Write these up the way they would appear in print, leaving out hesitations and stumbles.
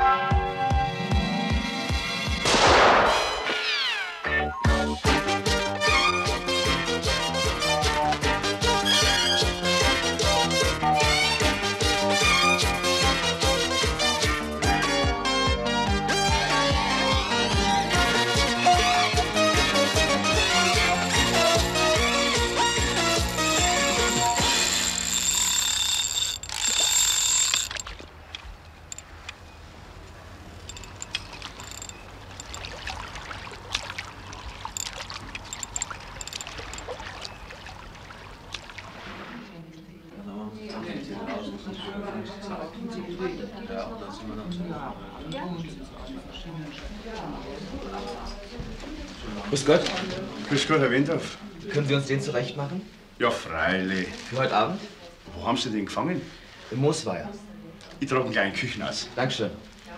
Grüß Gott. Grüß Gott, Herr Wendorf. Können Sie uns den zurecht machen? Ja, freilich. Für heute Abend? Wo haben Sie den gefangen? Im Moosweiher. Ich trage einen kleinen Küchenaus. Dankeschön.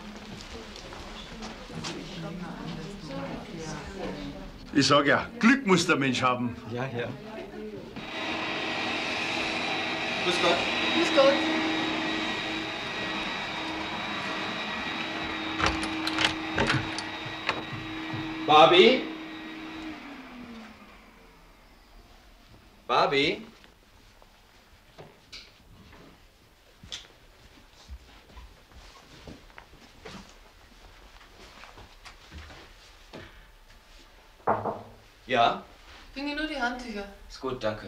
Ich sag ja, Glück muss der Mensch haben. Ja, ja. Grüß Gott. Grüß Gott. Barbie? Barbie? Ja? Bringe nur die Handtücher. Ist gut, danke.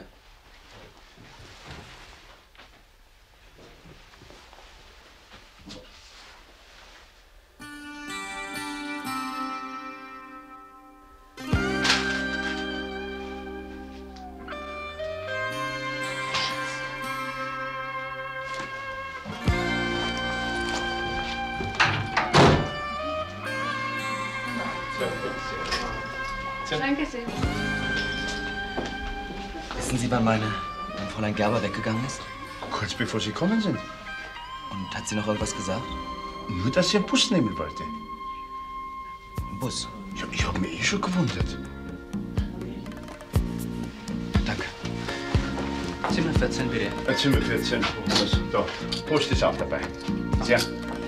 Danke sehr. Wissen Sie, wann mein Fräulein Gerber weggegangen ist? Kurz bevor Sie kommen sind. Und hat sie noch irgendwas gesagt? Nur, dass sie einen Bus nehmen wollte. Ein Bus? Ja, ich habe mich schon gewundert. Danke. Zimmer 14, bitte. Zimmer 14. Also, da. Post ist auch dabei. Sehr.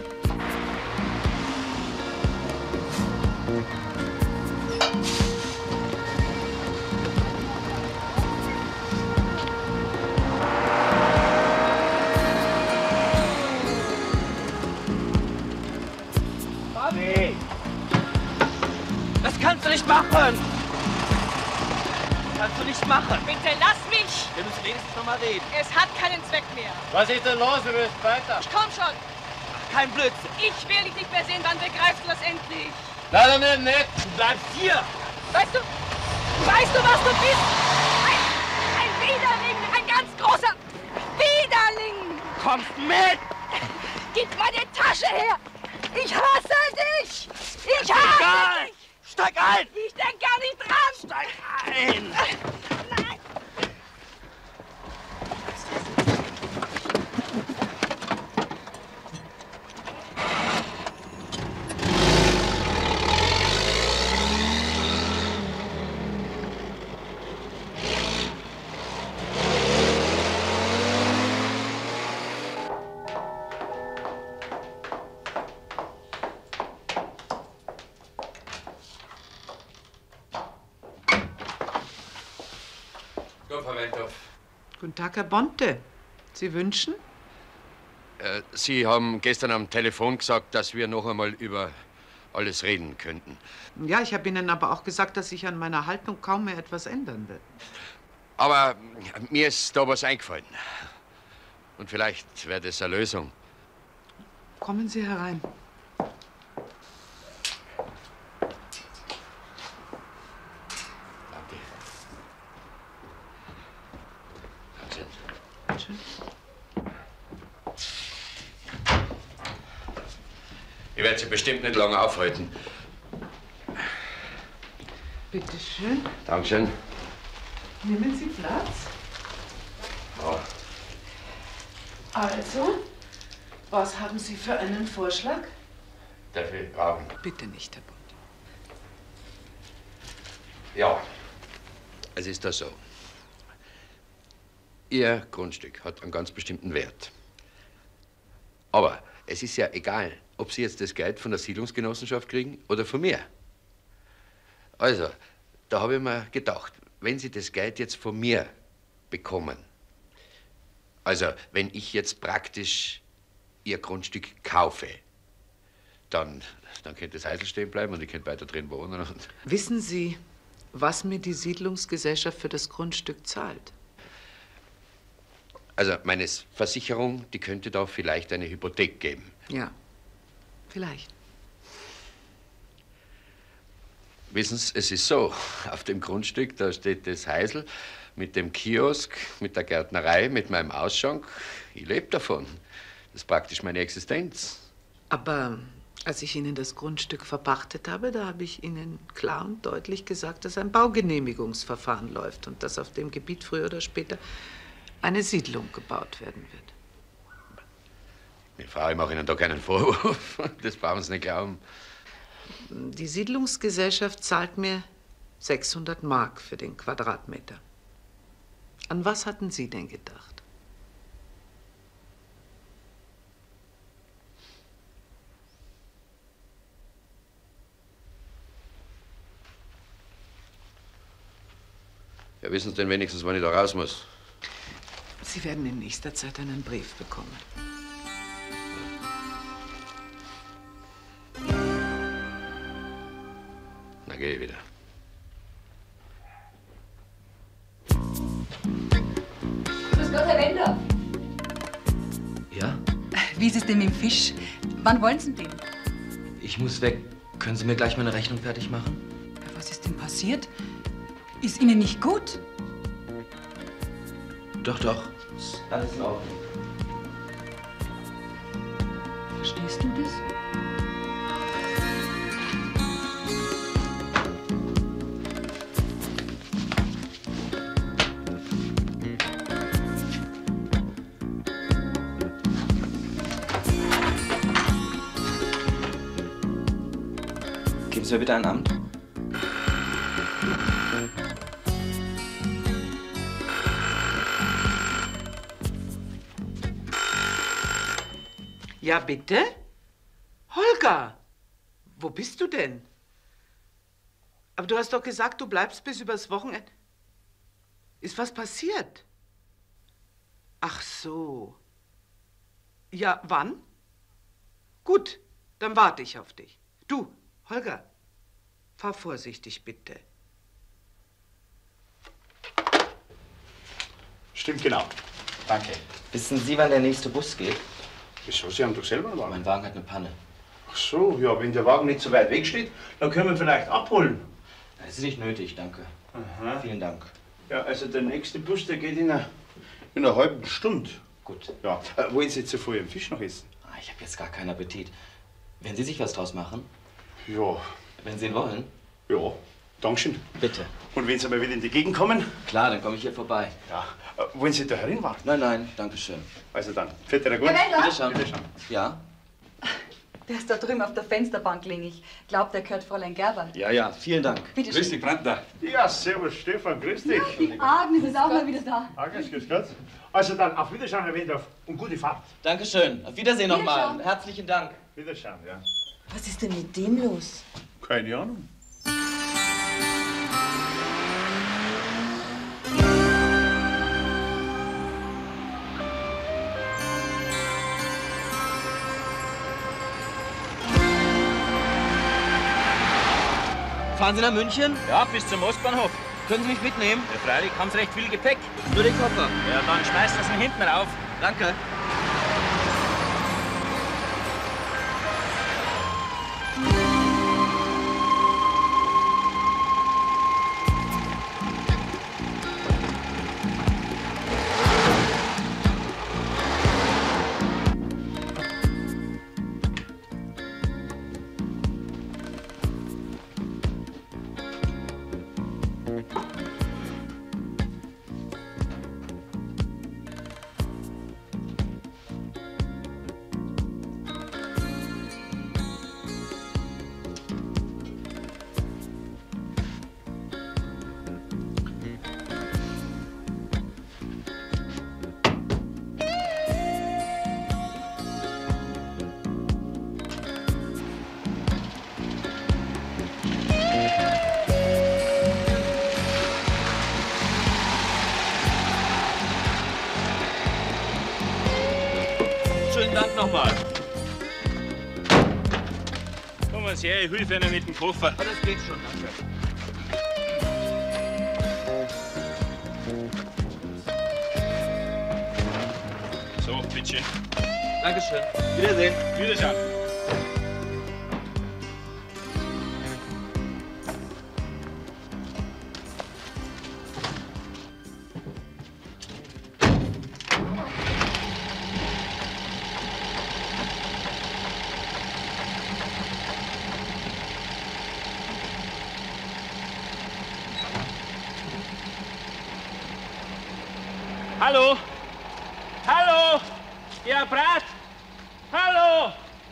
Das kannst du nicht machen! Das kannst du nicht machen! Bitte lass mich! Wir müssen wenigstens noch mal reden. Es hat keinen Zweck mehr. Was ist denn los? Wir müssen weiter. Ich komm schon. Kein Blödsinn. Ich will dich nicht mehr sehen. Wann begreifst du das endlich? Leider nicht. Du bleibst hier! Weißt du, was du bist? Ein Widerling, ein ganz großer Widerling! Kommst mit! Gib meine Tasche her! Ich hasse dich! Ich hasse dich! Steig ein! Ich denk gar nicht dran! Steig ein! Nein! Guten Tag, Herr Bonte. Sie wünschen? Sie haben gestern am Telefon gesagt, dass wir noch einmal über alles reden könnten. Ja, ich habe Ihnen aber auch gesagt, dass sich an meiner Haltung kaum mehr etwas ändern wird. Aber mir ist da was eingefallen. Und vielleicht wäre das eine Lösung. Kommen Sie herein. Danke. Schön. Ich werde Sie bestimmt nicht lange aufhalten. Bitte schön. Dankeschön. Nehmen Sie Platz. Ja. Also, was haben Sie für einen Vorschlag? Darf ich fragen? Bitte nicht, Herr Bonte. Ja, es ist das so. Ihr Grundstück hat einen ganz bestimmten Wert. Aber es ist ja egal, ob Sie jetzt das Geld von der Siedlungsgenossenschaft kriegen oder von mir. Also, da habe ich mir gedacht, wenn Sie das Geld jetzt von mir bekommen, also wenn ich jetzt praktisch Ihr Grundstück kaufe, dann könnte das Häusl stehen bleiben und ich könnte weiter drin wohnen. Und Wissen Sie, was mir die Siedlungsgesellschaft für das Grundstück zahlt? also meine Versicherung, die könnte da vielleicht eine Hypothek geben. Ja, vielleicht. Wissen Sie, es ist so, auf dem Grundstück, da steht das Häusl mit dem Kiosk, mit der Gärtnerei, mit meinem Ausschank. Ich lebe davon. Das ist praktisch meine Existenz. Aber als ich Ihnen das Grundstück verpachtet habe, da habe ich Ihnen klar und deutlich gesagt, dass ein Baugenehmigungsverfahren läuft und dass auf dem Gebiet früher oder später eine Siedlung gebaut werden wird. Meine Frau, ich mache Ihnen da keinen Vorwurf. Das brauchen Sie nicht glauben. Die Siedlungsgesellschaft zahlt mir 600 Mark für den Quadratmeter. An was hatten Sie denn gedacht? Ja, wissen Sie denn wenigstens, wann ich da raus muss? Sie werden in nächster Zeit einen Brief bekommen. Na, geh ich wieder. Grüß Gott, Herr Wender. Ja? Wie ist es denn mit dem Fisch? Wann wollen Sie den? Ich muss weg. Können Sie mir gleich meine Rechnung fertig machen? Ja, was ist denn passiert? Ist Ihnen nicht gut? Doch, doch. Ist alles in Ordnung. Verstehst du das? Geben Sie mir bitte ein Amt. Ja, bitte? Holger, wo bist du denn? Aber du hast doch gesagt, du bleibst bis übers Wochenende. Ist was passiert? Ach so. Ja, wann? Gut, dann warte ich auf dich. Du, Holger, fahr vorsichtig, bitte. Stimmt genau. Danke. Wissen Sie, wann der nächste Bus geht? Wieso? Sie haben doch selber einen Wagen. Mein Wagen hat eine Panne. Ach so, ja, wenn der Wagen nicht so weit weg steht, dann können wir ihn vielleicht abholen. Das ist nicht nötig, danke. Aha. Vielen Dank. Ja, also der nächste Bus, der geht in einer halben Stunde. Gut. Ja, wollen Sie jetzt zuvor Ihren Fisch noch essen? Ich habe jetzt gar keinen Appetit. Werden Sie sich was draus machen? Ja. Wenn Sie ihn wollen? Ja, Dankeschön. Bitte. Und wenn Sie mal wieder in die Gegend kommen? Klar, dann komme ich hier vorbei. Ja. Wollen Sie da herin warten? Nein, nein, danke schön. Also dann, fährt ihr gut? Herr Wender? Bitte schauen. Bitte schauen. Ja? Der ist da drüben auf der Fensterbank liegen. Ich glaube, der gehört Fräulein Gerber. Ja, ja, vielen Dank. Bitte schön. dich, Brandner. Ja, servus, Stefan, grüß dich. Die Agnes ist auch mal wieder da. Agnes, grüß Gott. Also dann, auf Wiederschauen, Herr Wendorf, und gute Fahrt. Dankeschön. Auf Wiedersehen nochmal. Wiederschauen. Herzlichen Dank. Wiederschauen, ja. Was ist denn mit dem los? Keine Ahnung. Fahren Sie nach München? Ja, bis zum Ostbahnhof. Können Sie mich mitnehmen? Ja, freilich, haben Sie recht viel Gepäck. Nur den Koffer. Ja, dann schmeißen Sie ihn hinten rauf. Danke. was her, ich helfe Ihnen mit dem Koffer. Aber das geht schon, danke. So, bitteschön. Dankeschön. Wiedersehen. Wiederschauen. Hallo? Hallo? Ja, Brat? Hallo?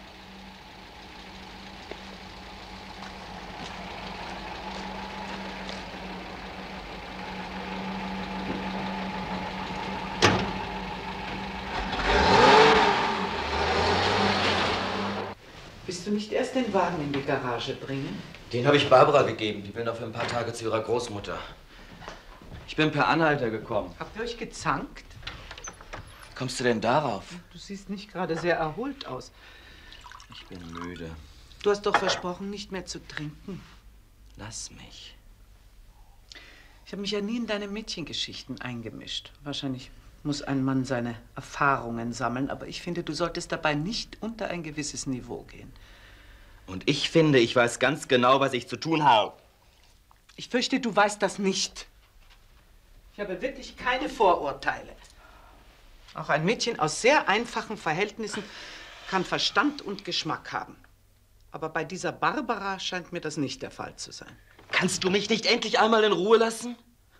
Willst du nicht erst den Wagen in die Garage bringen? Den habe ich Barbara gegeben. Die will noch für ein paar Tage zu ihrer Großmutter. Ich bin per Anhalter gekommen. Habt ihr euch gezankt? Wie kommst du denn darauf? Du siehst nicht gerade sehr erholt aus. Ich bin müde. Du hast doch versprochen, nicht mehr zu trinken. Lass mich. Ich habe mich ja nie in deine Mädchengeschichten eingemischt. Wahrscheinlich muss ein Mann seine Erfahrungen sammeln, aber ich finde, du solltest dabei nicht unter ein gewisses Niveau gehen. Und ich finde, ich weiß ganz genau, was ich zu tun habe. Ich fürchte, du weißt das nicht. Ich habe wirklich keine Vorurteile. Auch ein Mädchen aus sehr einfachen Verhältnissen kann Verstand und Geschmack haben. Aber bei dieser Barbara scheint mir das nicht der Fall zu sein. Kannst du mich nicht endlich einmal in Ruhe lassen?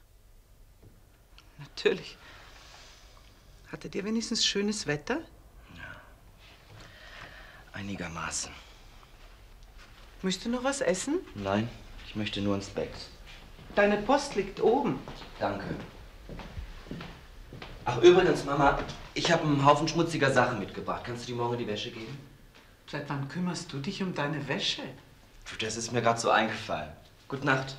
Natürlich. Hattet ihr wenigstens schönes Wetter? Ja. Einigermaßen. Möchtest du noch was essen? Nein, ich möchte nur ins Bett. Deine Post liegt oben. Danke. Ach, übrigens, Mama, ich habe einen Haufen schmutziger Sachen mitgebracht. Kannst du die morgen in die Wäsche geben? Seit wann kümmerst du dich um deine Wäsche? Das ist mir gerade so eingefallen. Gute Nacht.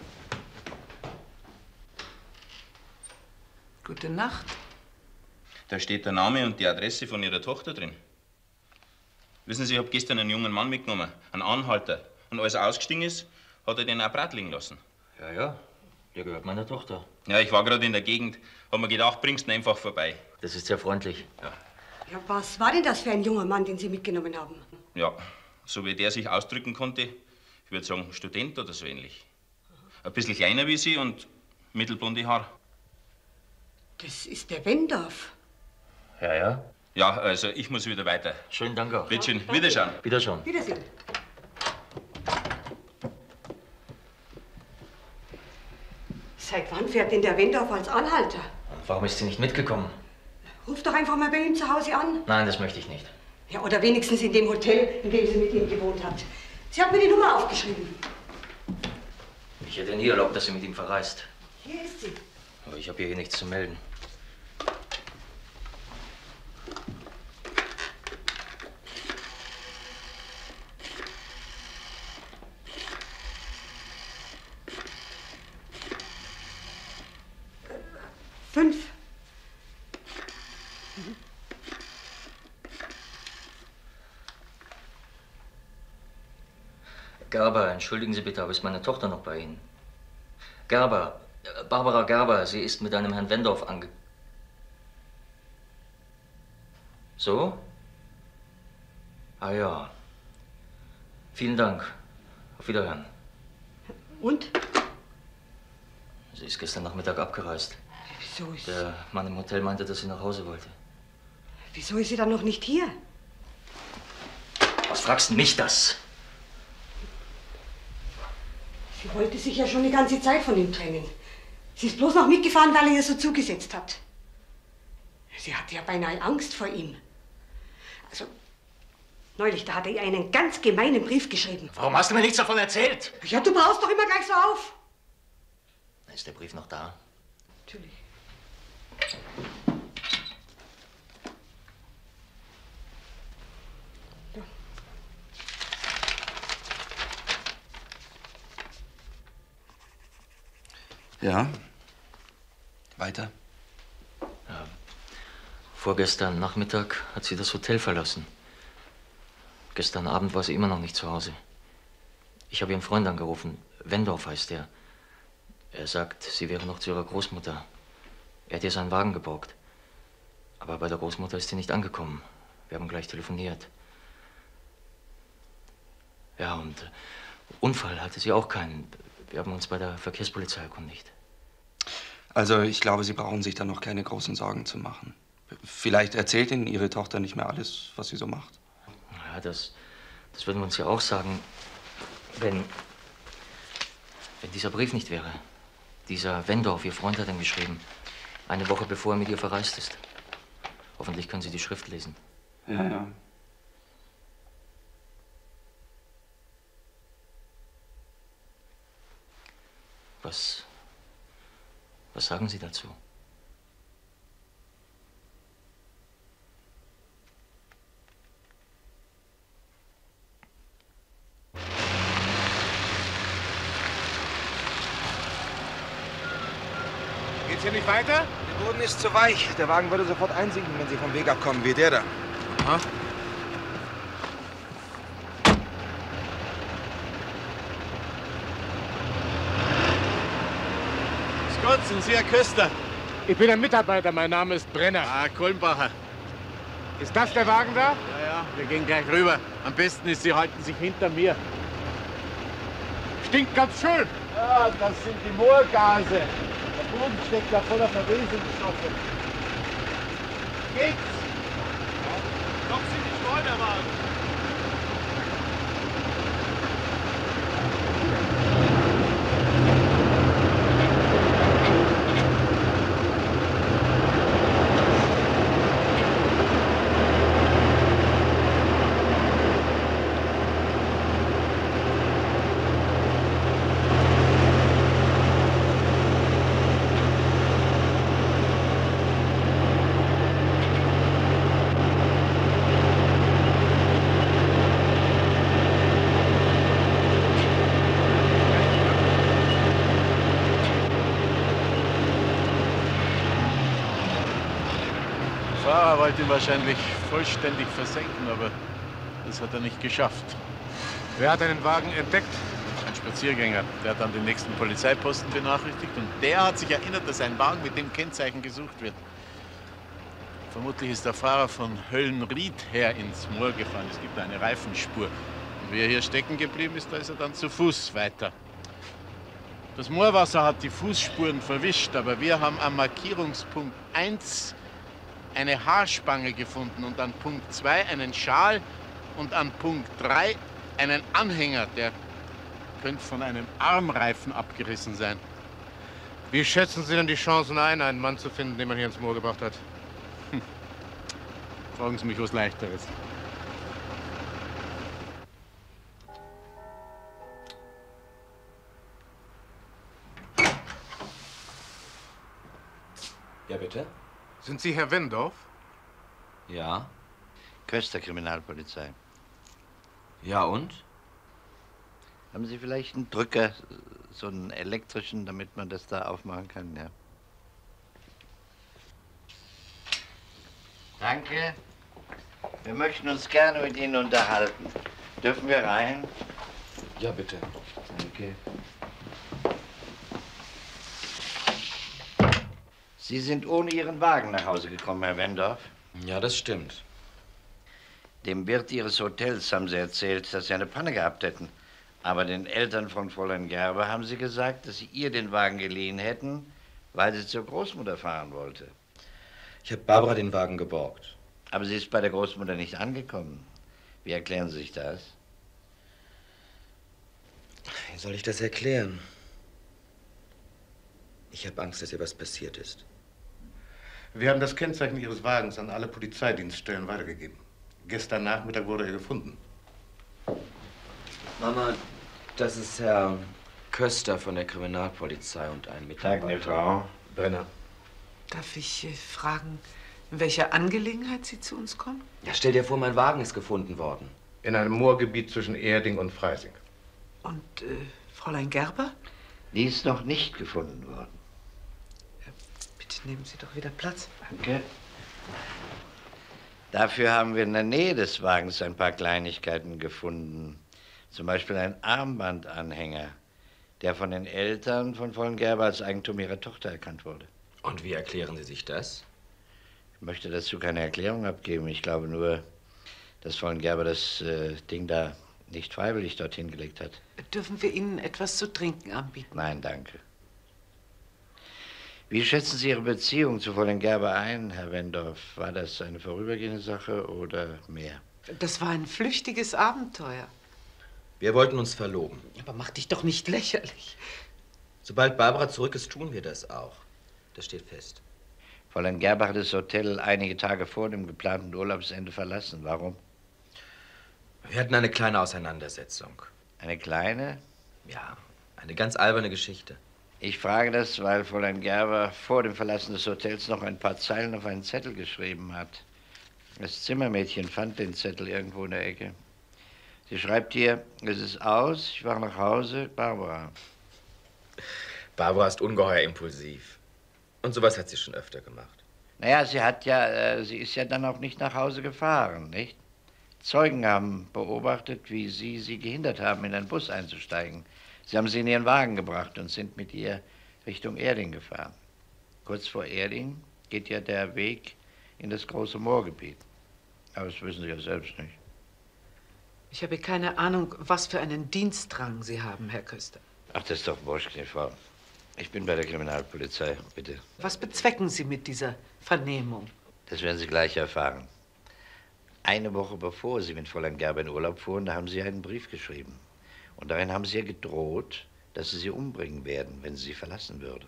Gute Nacht. Da steht der Name und die Adresse von Ihrer Tochter drin. Wissen Sie, ich habe gestern einen jungen Mann mitgenommen, einen Anhalter. Und als er ausgestiegen ist, hat er den auch breit liegen lassen. Ja, ja. Der gehört meiner Tochter. Ja, ich war gerade in der Gegend. Hab mir gedacht, bringst ihn einfach vorbei. Das ist sehr freundlich. Ja. Ja, was war denn das für ein junger Mann, den Sie mitgenommen haben? Ja, so wie der sich ausdrücken konnte, ich würde sagen, Student oder so ähnlich. Ein bisschen kleiner wie Sie und mittelblonde Haare. Das ist der Wendorf. Ja, ja. Ja, also ich muss wieder weiter. Schönen Dank auch. Bitte schön, wiederschauen. Wiederschauen. Wiedersehen. Seit wann fährt denn der Wendorf als Anhalter? Warum ist sie nicht mitgekommen? Ruf doch einfach mal bei ihm zu Hause an. Nein, das möchte ich nicht. Ja, oder wenigstens in dem Hotel, in dem sie mit ihm gewohnt hat. Sie hat mir die Nummer aufgeschrieben. Ich hätte nie erlaubt, dass sie mit ihm verreist. Hier ist sie. Aber ich habe hier nichts zu melden. Fünf. Gerber, entschuldigen Sie bitte, aber ist meine Tochter noch bei Ihnen? Gerber, Barbara Gerber, sie ist mit einem Herrn Wendorf So? Ah ja. Vielen Dank. Auf Wiederhören. Und? Sie ist gestern Nachmittag abgereist. Wieso ist... Der Mann im Hotel meinte, dass sie nach Hause wollte. Wieso ist sie dann noch nicht hier? Was fragst du mich das? Sie wollte sich ja schon die ganze Zeit von ihm trennen. Sie ist bloß noch mitgefahren, weil er ihr so zugesetzt hat. Sie hatte ja beinahe Angst vor ihm. Also, neulich, da hat er ihr einen ganz gemeinen Brief geschrieben. Warum hast du mir nichts davon erzählt? Ja, du baust doch immer gleich so auf. Ist der Brief noch da? Natürlich. Ja. Weiter? Ja. Vorgestern Nachmittag hat sie das Hotel verlassen. Gestern Abend war sie immer noch nicht zu Hause. Ich habe Ihren Freund angerufen. Wendorf heißt er. Er sagt, Sie wäre noch zu Ihrer Großmutter. Er hat ihr seinen Wagen geborgt. Aber bei der Großmutter ist sie nicht angekommen. Wir haben gleich telefoniert. Ja, und Unfall hatte sie auch keinen. Wir haben uns bei der Verkehrspolizei erkundigt. Also, ich glaube, Sie brauchen sich da noch keine großen Sorgen zu machen. Vielleicht erzählt Ihnen Ihre Tochter nicht mehr alles, was sie so macht. Ja, das würden wir uns ja auch sagen, wenn dieser Brief nicht wäre. Dieser Wendorf, Ihr Freund, hat ihn geschrieben. Eine Woche bevor er mit ihr verreist ist. Hoffentlich können Sie die Schrift lesen. Ja, ja. Was sagen Sie dazu? Geht's hier nicht weiter? Der Boden ist zu weich. Der Wagen würde sofort einsinken, wenn Sie vom Weg abkommen, wie der da. Aha. Gott, sind Sie Herr Köster? Ich bin ein Mitarbeiter, mein Name ist Brenner. Ah, Kolmbacher. Ist das der Wagen da? Ja, ja, wir gehen gleich rüber. Am besten ist, Sie halten sich hinter mir. Stinkt ganz schön. Ja, das sind die Moorgase. Der Boden steckt da voller Verwesungsstoffe. Geht's? Ja. Doch sind die Schleuderwagen. Wollte ihn wahrscheinlich vollständig versenken, aber das hat er nicht geschafft. Wer hat einen Wagen entdeckt? Ein Spaziergänger. Der hat dann den nächsten Polizeiposten benachrichtigt und der hat sich erinnert, dass ein Wagen mit dem Kennzeichen gesucht wird. Vermutlich ist der Fahrer von Höllenried her ins Moor gefahren. Es gibt eine Reifenspur. Und wie er hier stecken geblieben ist, da ist er dann zu Fuß weiter. Das Moorwasser hat die Fußspuren verwischt, aber wir haben am Markierungspunkt 1 eine Haarspange gefunden und an Punkt 2 einen Schal und an Punkt 3 einen Anhänger, der könnte von einem Armreifen abgerissen sein. Wie schätzen Sie denn die Chancen ein, einen Mann zu finden, den man hier ins Moor gebracht hat? Fragen Sie mich was Leichteres. Ja, bitte? Sind Sie Herr Wendorf? Ja. Köster Kriminalpolizei. Ja, und? Haben Sie vielleicht einen Drücker, so einen elektrischen, damit man das da aufmachen kann, ja? Danke. Wir möchten uns gerne mit Ihnen unterhalten. Dürfen wir rein? Ja, bitte. Danke. Sie sind ohne Ihren Wagen nach Hause gekommen, Herr Wendorf? Ja, das stimmt. Dem Wirt Ihres Hotels haben Sie erzählt, dass Sie eine Panne gehabt hätten. Aber den Eltern von Fräulein Gerber haben Sie gesagt, dass Sie ihr den Wagen geliehen hätten, weil sie zur Großmutter fahren wollte. Ich habe Barbara den Wagen geborgt. Aber sie ist bei der Großmutter nicht angekommen. Wie erklären Sie sich das? Wie soll ich das erklären? Ich habe Angst, dass ihr was passiert ist. Wir haben das Kennzeichen Ihres Wagens an alle Polizeidienststellen weitergegeben. Gestern Nachmittag wurde er gefunden. Mama, das ist Herr Köster von der Kriminalpolizei und ein Mitarbeiter. Tag, Frau Brenner. Darf ich fragen, in welcher Angelegenheit Sie zu uns kommen? Ja, stell dir vor, mein Wagen ist gefunden worden. In einem Moorgebiet zwischen Erding und Freising. Und Fräulein Gerber? Die ist noch nicht gefunden worden. Bitte nehmen Sie doch wieder Platz. Danke. Dafür haben wir in der Nähe des Wagens ein paar Kleinigkeiten gefunden. Zum Beispiel ein Armbandanhänger, der von den Eltern von Fräulein Gerber als Eigentum ihrer Tochter erkannt wurde. Und wie erklären Sie sich das? Ich möchte dazu keine Erklärung abgeben. Ich glaube nur, dass Fräulein Gerber das Ding da nicht freiwillig dorthin gelegt hat. Dürfen wir Ihnen etwas zu trinken anbieten? Nein, danke. Wie schätzen Sie Ihre Beziehung zu Fräulein Gerber ein, Herr Wendorf? War das eine vorübergehende Sache oder mehr? Das war ein flüchtiges Abenteuer. Wir wollten uns verloben. Aber mach dich doch nicht lächerlich. Sobald Barbara zurück ist, tun wir das auch. Das steht fest. Fräulein Gerber hat das Hotel einige Tage vor dem geplanten Urlaubsende verlassen. Warum? Wir hatten eine kleine Auseinandersetzung. Eine kleine? Ja, eine ganz alberne Geschichte. Ich frage das, weil Fräulein Gerber vor dem Verlassen des Hotels noch ein paar Zeilen auf einen Zettel geschrieben hat. Das Zimmermädchen fand den Zettel irgendwo in der Ecke. Sie schreibt hier, es ist aus, ich fahre nach Hause, Barbara. Barbara ist ungeheuer impulsiv. Und sowas hat sie schon öfter gemacht. Naja, sie ist ja dann auch nicht nach Hause gefahren, nicht? Zeugen haben beobachtet, wie sie gehindert haben, in einen Bus einzusteigen. Sie haben sie in ihren Wagen gebracht und sind mit ihr Richtung Erding gefahren. Kurz vor Erding geht ja der Weg in das große Moorgebiet. Aber das wissen Sie ja selbst nicht. Ich habe keine Ahnung, was für einen Dienstdrang Sie haben, Herr Köster. Ach, das ist doch wurscht, Frau. Ich bin bei der Kriminalpolizei, bitte. Was bezwecken Sie mit dieser Vernehmung? Das werden Sie gleich erfahren. Eine Woche bevor Sie mit Fräulein Gerber in Urlaub fuhren, da haben Sie einen Brief geschrieben. Und darin haben Sie ihr gedroht, dass Sie umbringen werden, wenn sie verlassen würde.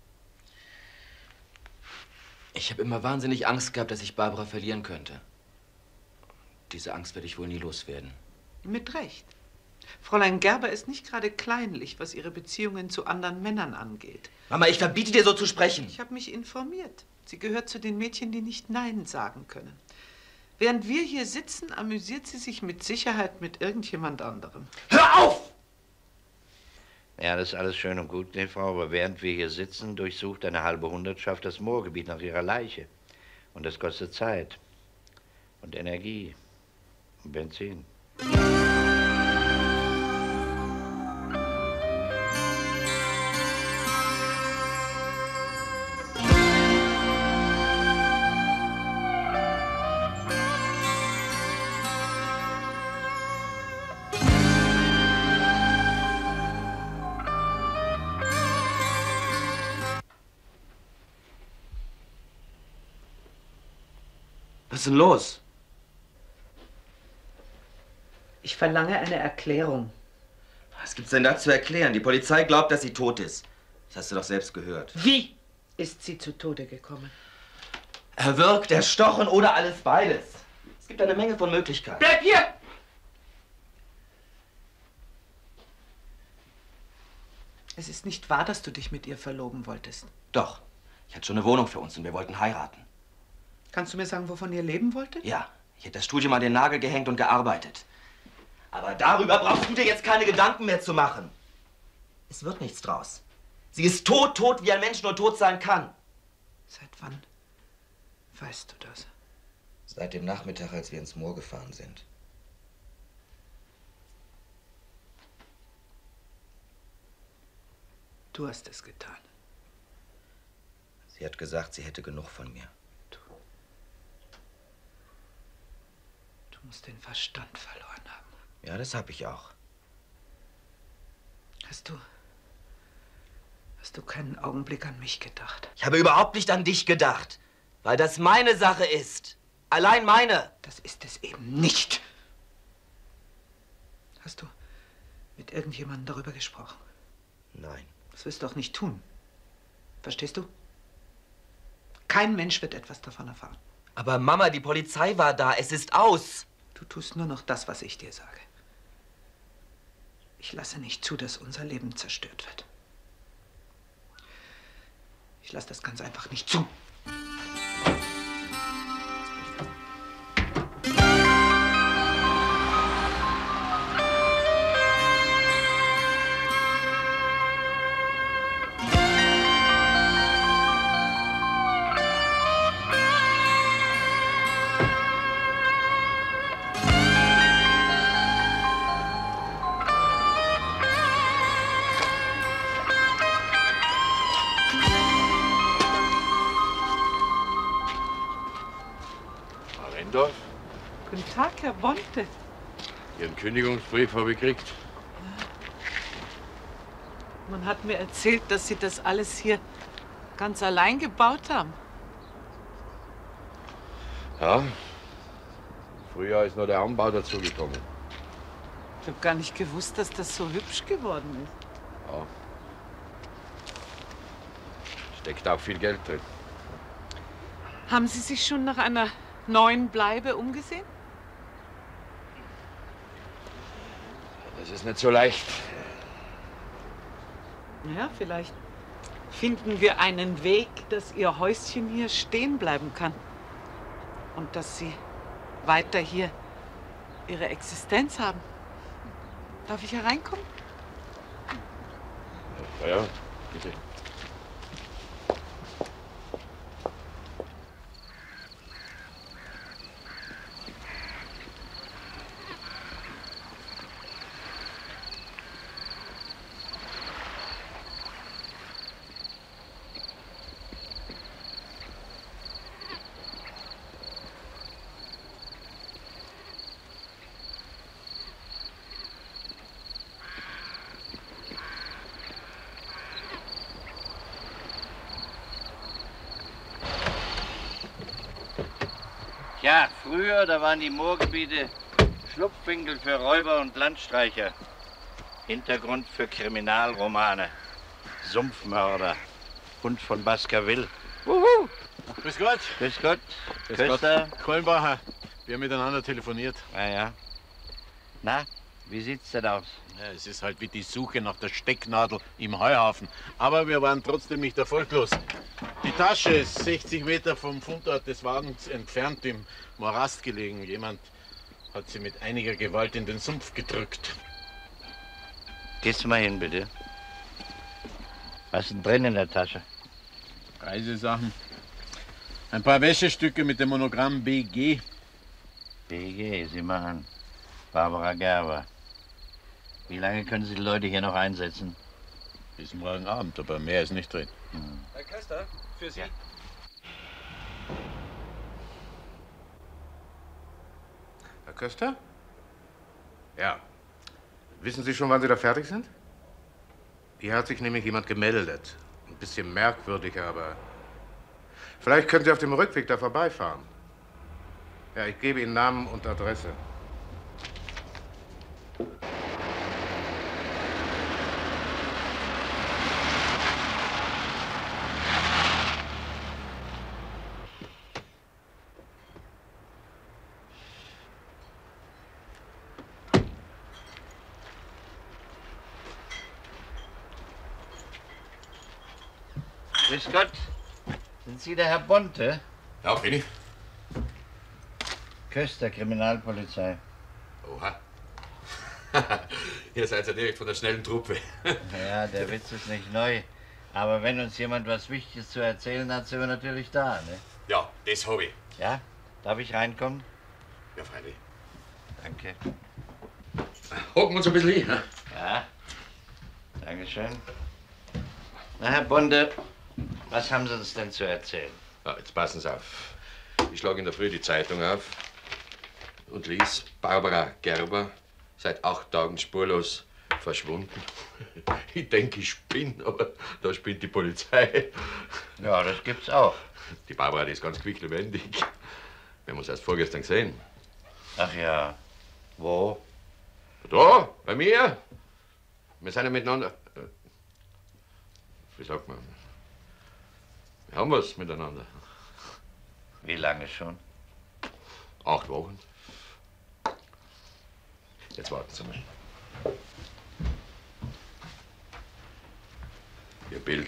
Ich habe immer wahnsinnig Angst gehabt, dass ich Barbara verlieren könnte. Diese Angst werde ich wohl nie loswerden. Mit Recht. Fräulein Gerber ist nicht gerade kleinlich, was ihre Beziehungen zu anderen Männern angeht. Mama, ich verbiete dir so zu sprechen. Ich habe mich informiert. Sie gehört zu den Mädchen, die nicht Nein sagen können. Während wir hier sitzen, amüsiert sie sich mit Sicherheit mit irgendjemand anderem. Hör auf! Ja, das ist alles schön und gut, ne, Frau, aber während wir hier sitzen, durchsucht eine halbe Hundertschaft das Moorgebiet nach ihrer Leiche. Und das kostet Zeit und Energie und Benzin. Was ist denn los? Ich verlange eine Erklärung. Was gibt's denn da zu erklären? Die Polizei glaubt, dass sie tot ist. Das hast du doch selbst gehört. Wie ist sie zu Tode gekommen? Erwürgt, erstochen oder alles beides. Es gibt eine Menge von Möglichkeiten. Bleib hier! Es ist nicht wahr, dass du dich mit ihr verloben wolltest. Doch. Ich hatte schon eine Wohnung für uns und wir wollten heiraten. Kannst du mir sagen, wovon ihr leben wolltet? Ja, ich hätte das Studium an den Nagel gehängt und gearbeitet. Aber darüber brauchst du dir jetzt keine Gedanken mehr zu machen. Es wird nichts draus. Sie ist tot, tot, wie ein Mensch nur tot sein kann. Seit wann weißt du das? Seit dem Nachmittag, als wir ins Moor gefahren sind. Du hast es getan. Sie hat gesagt, sie hätte genug von mir. Du musst den Verstand verloren haben. Ja, das habe ich auch. Hast du keinen Augenblick an mich gedacht? Ich habe überhaupt nicht an dich gedacht, weil das meine Sache ist. Allein meine. Das ist es eben nicht. Hast du mit irgendjemandem darüber gesprochen? Nein. Das wirst du auch nicht tun. Verstehst du? Kein Mensch wird etwas davon erfahren. Aber Mama, die Polizei war da. Es ist aus. Du tust nur noch das, was ich dir sage. Ich lasse nicht zu, dass unser Leben zerstört wird. Ich lasse das ganz einfach nicht zu. Herr Bonte. Ihren Kündigungsbrief habe ich gekriegt. Man hat mir erzählt, dass Sie das alles hier ganz allein gebaut haben. Ja. Früher ist noch der Anbau dazugekommen. Ich habe gar nicht gewusst, dass das so hübsch geworden ist. Ja. Steckt auch viel Geld drin. Haben Sie sich schon nach einer neuen Bleibe umgesehen? Das ist nicht so leicht. Ja, vielleicht finden wir einen Weg, dass Ihr Häuschen hier stehen bleiben kann. Und dass Sie weiter hier Ihre Existenz haben. Darf ich hereinkommen? Ja, ja, bitte. Ja, früher, da waren die Moorgebiete Schlupfwinkel für Räuber und Landstreicher. Hintergrund für Kriminalromane. Sumpfmörder. Hund von Baskerville. Wuhu! Grüß Gott. Grüß Gott. Grüß Köster. Gott. Kohlenbacher. Wir haben miteinander telefoniert. Ah ja. Na, wie sieht's denn aus? Ja, es ist halt wie die Suche nach der Stecknadel im Heuhaufen. Aber wir waren trotzdem nicht erfolglos. Die Tasche ist 60 Meter vom Fundort des Wagens entfernt im Morast gelegen. Jemand hat sie mit einiger Gewalt in den Sumpf gedrückt. Gehst du mal hin, bitte. Was ist denn drin in der Tasche? Reisesachen. Ein paar Wäschestücke mit dem Monogramm BG. BG, sieh mal an. Barbara Gerber. Wie lange können Sie die Leute hier noch einsetzen? Bis morgen Abend, aber mehr ist nicht drin. Herr Köster, für Sie. Herr Köster? Ja. Wissen Sie schon, wann Sie da fertig sind? Hier hat sich nämlich jemand gemeldet. Ein bisschen merkwürdig, aber... Vielleicht können Sie auf dem Rückweg da vorbeifahren. Ja, ich gebe Ihnen Namen und Adresse. Grüß Gott. Sind Sie der Herr Bonte? Ja, bin ich. Köster, Kriminalpolizei. Oha. Ihr seid ja direkt von der schnellen Truppe. Ja, der Witz ist nicht neu. Aber wenn uns jemand was Wichtiges zu erzählen hat, sind wir natürlich da, ne? Ja, das habe ich. Ja? Darf ich reinkommen? Ja, freilich. Danke. Hocken wir uns ein bisschen hin, ne? Ja. Dankeschön. Na, Herr Bonte, was haben Sie uns denn zu erzählen? Ja, jetzt passen Sie auf. Ich schlage in der Früh die Zeitung auf und lies, Barbara Gerber seit 8 Tagen spurlos verschwunden. Ich denke, ich spinne, aber da spinnt die Polizei. Ja, das gibt's auch. Die Barbara, die ist ganz quicklebendig. Wir haben uns erst vorgestern gesehen. Ach ja. Wo? Da, bei mir. Wir sind ja miteinander. Wie sagt man? Wir haben was miteinander. Wie lange schon? 8 Wochen. Jetzt warten Sie mal. Ihr Bild.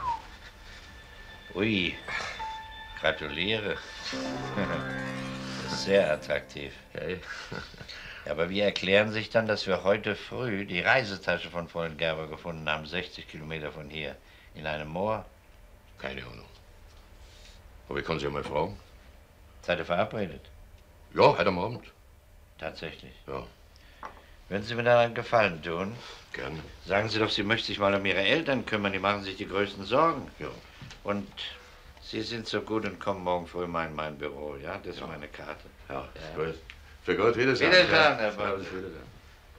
Ui, gratuliere. Das ist sehr attraktiv. Hey. Ja, aber wie erklären sich dann, dass wir heute früh die Reisetasche von Fräulein Gerber gefunden haben, 60 Kilometer von hier, in einem Moor? Keine Ahnung. Aber ich kann Sie ja mal fragen. Seid ihr verabredet? Ja, heute am Abend. Tatsächlich? Ja. Wenn Sie mir dann einen Gefallen tun, Gerne. sagen Sie doch, Sie möchten sich mal um Ihre Eltern kümmern, die machen sich die größten Sorgen. Ja. Und Sie sind so gut und kommen morgen früh mal in mein Büro, ja? Das ist meine Karte. Ja, ist gut. Für Gott, Wiedersehen. Wiedersehen, Herr Bonte. Servus, Wiedersehen.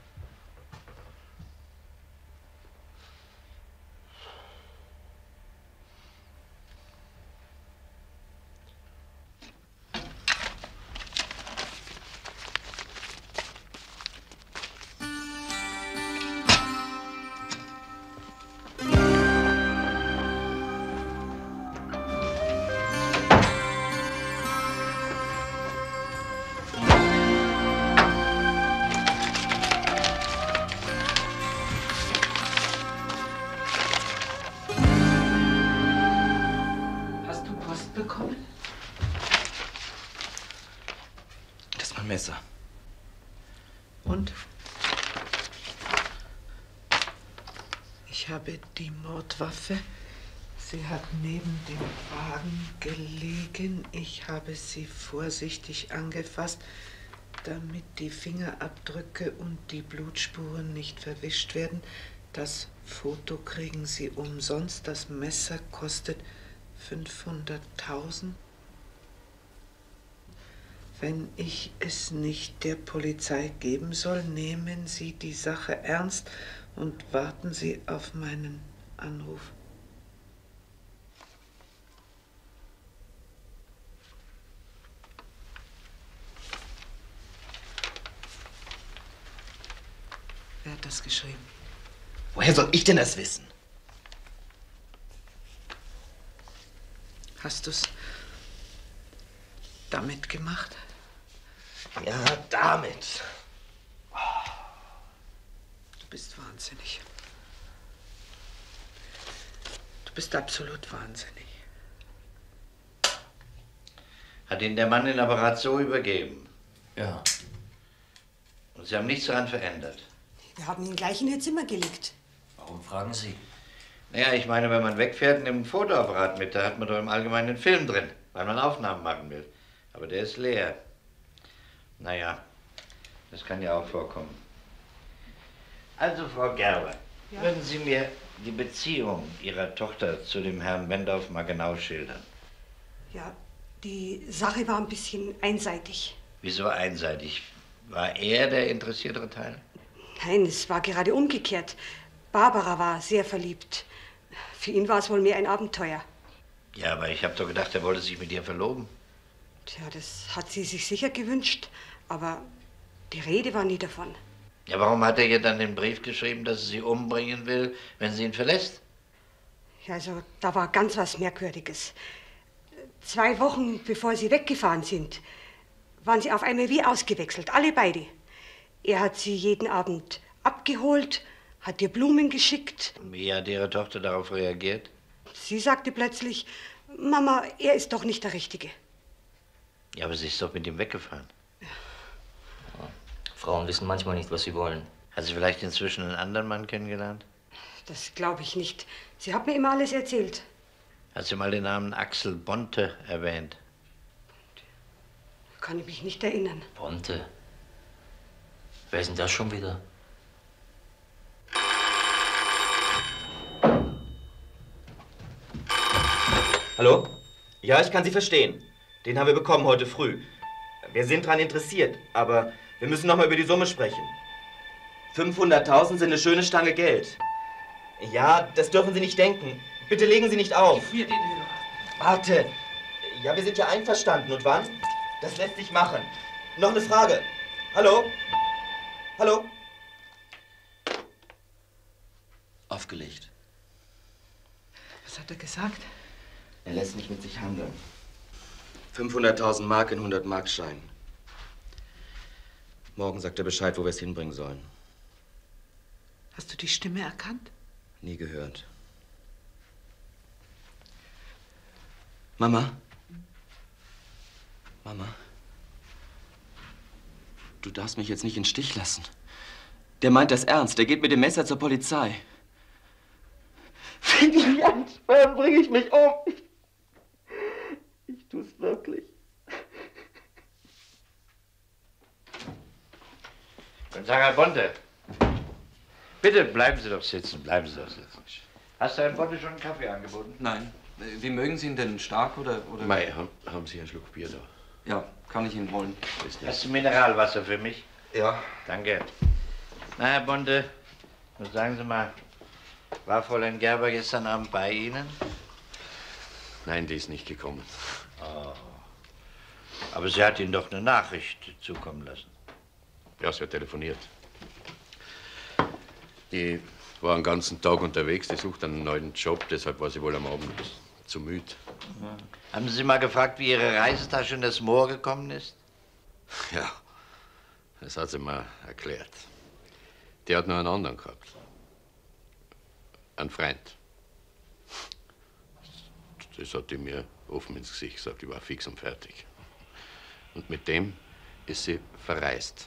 Hast du Post bekommen? Das ist mein Messer. Und? Ich habe die Mordwaffe. Sie hat neben dem Wagen gelegen. Ich habe sie vorsichtig angefasst, damit die Fingerabdrücke und die Blutspuren nicht verwischt werden. Das Foto kriegen Sie umsonst. Das Messer kostet 500.000. Wenn ich es nicht der Polizei geben soll, nehmen Sie die Sache ernst und warten Sie auf meinen Anruf. Wer hat das geschrieben? Woher soll ich denn das wissen? Hast du's damit gemacht? Ja, damit. Du bist wahnsinnig. Du bist absolut wahnsinnig. Hat Ihnen der Mann den Apparat so übergeben? Ja. Und Sie haben nichts daran verändert? Wir haben ihn gleich in Ihr Zimmer gelegt. Warum fragen Sie? Naja, ich meine, wenn man wegfährt, nimmt ein Fotoapparat mit. Da hat man doch im Allgemeinen einen Film drin, weil man Aufnahmen machen will. Aber der ist leer. Naja, das kann ja auch vorkommen. Also, Frau Gerber, Ja? würden Sie mir die Beziehung Ihrer Tochter zu dem Herrn Bendorf mal genau schildern? Ja, die Sache war ein bisschen einseitig. Wieso einseitig? War er der interessiertere Teil? Nein, es war gerade umgekehrt. Barbara war sehr verliebt. Für ihn war es wohl mehr ein Abenteuer. Ja, aber ich habe doch gedacht, er wollte sich mit ihr verloben. Tja, das hat sie sich sicher gewünscht, aber die Rede war nie davon. Ja, warum hat er ihr dann den Brief geschrieben, dass er sie umbringen will, wenn sie ihn verlässt? Ja, also da war ganz was Merkwürdiges. 2 Wochen bevor sie weggefahren sind, waren sie auf einmal wie ausgewechselt, alle beide. Er hat sie jeden Abend abgeholt, hat ihr Blumen geschickt. Wie hat Ihre Tochter darauf reagiert? Sie sagte plötzlich, Mama, er ist doch nicht der Richtige. Ja, aber sie ist doch mit ihm weggefahren. Frauen wissen manchmal nicht, was sie wollen. Hat sie vielleicht inzwischen einen anderen Mann kennengelernt? Das glaube ich nicht. Sie hat mir immer alles erzählt. Hat sie mal den Namen Axel Bonte erwähnt? Kann ich mich nicht erinnern. Bonte? Wer ist denn das schon wieder? Hallo? Ja, ich kann Sie verstehen. Den haben wir bekommen heute früh. Wir sind daran interessiert, aber wir müssen noch mal über die Summe sprechen. 500.000 sind eine schöne Stange Geld. Ja, das dürfen Sie nicht denken. Bitte legen Sie nicht auf. Gib mir den Hörer. Warte. Ja, wir sind ja einverstanden. Und wann? Das lässt sich machen. Noch eine Frage. Hallo? Hallo? Aufgelegt. Was hat er gesagt? Er lässt nicht mit sich handeln. 500.000 Mark in 100 Mark Scheinen. Morgen sagt er Bescheid, wo wir es hinbringen sollen. Hast du die Stimme erkannt? Nie gehört. Mama? Mama? Du darfst mich jetzt nicht in den Stich lassen. Der meint das ernst. Der geht mit dem Messer zur Polizei. Wenn ich mich ansperre, bringe ich mich um. Ich tu's wirklich. Guten Tag, Herr Bonte. Bitte bleiben Sie doch sitzen, bleiben Sie doch sitzen. Hast du Herrn Bonte schon einen Kaffee angeboten? Nein. Wie mögen Sie ihn denn? Stark oder? Mei, haben Sie einen Schluck Bier da? Ja, kann ich Ihnen holen. Hast du Mineralwasser für mich? Ja. Danke. Na, Herr Bonte, nun sagen Sie mal, war Fräulein Gerber gestern Abend bei Ihnen? Nein, die ist nicht gekommen. Oh. Aber sie hat Ihnen doch eine Nachricht zukommen lassen. Ja, sie hat telefoniert. Die war den ganzen Tag unterwegs, die sucht einen neuen Job, deshalb war sie wohl am Abend zu müde. Haben Sie mal gefragt, wie Ihre Reisetasche in das Moor gekommen ist? Ja, das hat sie mir erklärt. Die hat noch einen anderen gehabt. Einen Freund. Das hat die mir offen ins Gesicht gesagt, die war fix und fertig. Und mit dem ist sie verreist.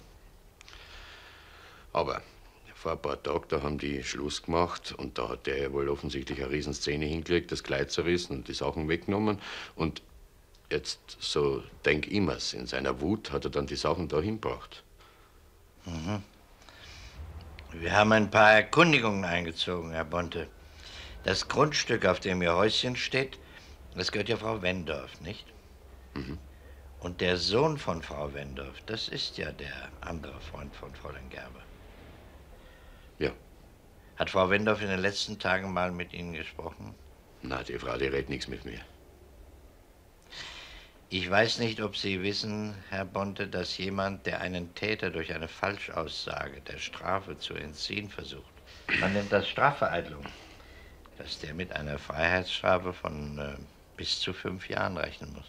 Aber vor ein paar Tagen, da haben die Schluss gemacht und da hat der wohl offensichtlich eine Riesenszene hingelegt, das Kleid zerrissen und die Sachen weggenommen. Und jetzt, so denk ich mir's, in seiner Wut hat er dann die Sachen da hingebracht. Mhm. Wir haben ein paar Erkundigungen eingezogen, Herr Bonte. Das Grundstück, auf dem Ihr Häuschen steht, das gehört ja Frau Wendorf, nicht? Mhm. Und der Sohn von Frau Wendorf, das ist ja der andere Freund von Fräulein Gerber. Ja. Hat Frau Wendorf in den letzten Tagen mal mit Ihnen gesprochen? Na, die Frau, die redet nichts mit mir. Ich weiß nicht, ob Sie wissen, Herr Bonte, dass jemand, der einen Täter durch eine Falschaussage der Strafe zu entziehen versucht, man nennt das Strafvereitelung, dass der mit einer Freiheitsstrafe von bis zu 5 Jahren rechnen muss.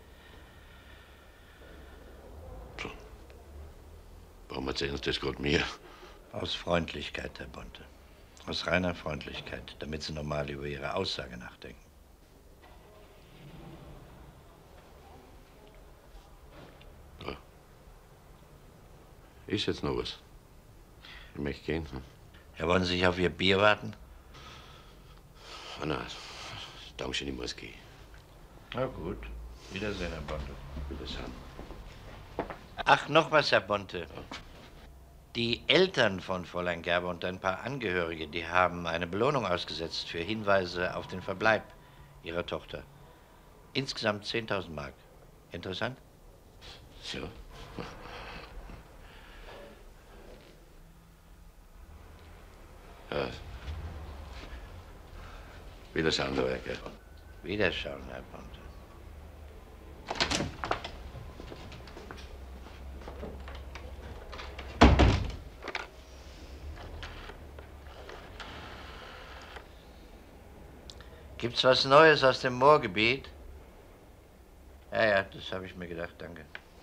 So. Warum erzählen Sie das gerade mir? Aus Freundlichkeit, Herr Bonte. Aus reiner Freundlichkeit, damit Sie normal über Ihre Aussage nachdenken. Ja. Ist jetzt noch was? Ich möchte gehen. Hm? Ja, wollen Sie sich auf Ihr Bier warten? Ah, nein, dankeschön, ich muss gehen. Na gut. Wiedersehen, Herr Bonte. Wiedersehen. Ach, noch was, Herr Bonte. Die Eltern von Fräulein Gerber und ein paar Angehörige, die haben eine Belohnung ausgesetzt für Hinweise auf den Verbleib ihrer Tochter. Insgesamt 10.000 Mark. Interessant? Ja. Ja. Wiederschauen, dabei, gell? Wiederschauen, Herr Bonte. Gibt's was Neues aus dem Moorgebiet? Ja, das habe ich mir gedacht, danke.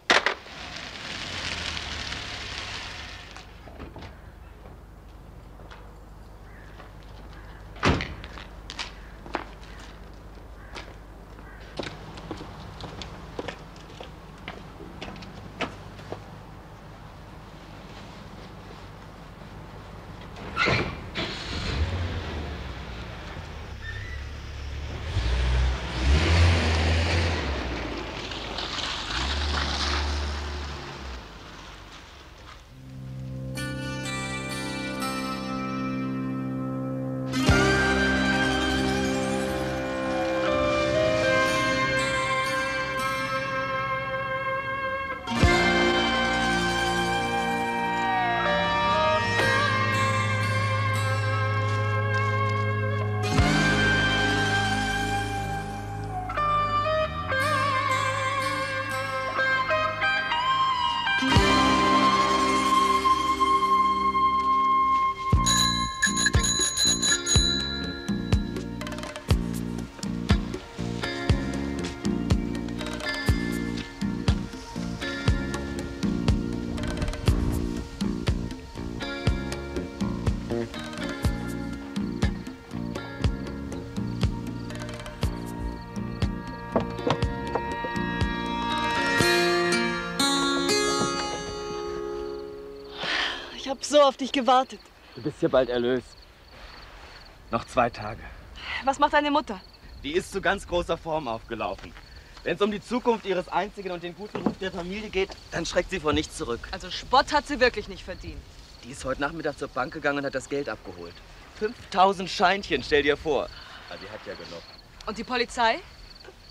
Ich habe so auf dich gewartet. Du bist ja bald erlöst. Noch 2 Tage. Was macht deine Mutter? Die ist zu ganz großer Form aufgelaufen. Wenn es um die Zukunft ihres Einzigen und den guten Ruf der Familie geht, dann schreckt sie vor nichts zurück. Also Spott hat sie wirklich nicht verdient. Die ist heute Nachmittag zur Bank gegangen und hat das Geld abgeholt. 5000 Scheinchen, stell dir vor. Aber die hat ja genug. Und die Polizei?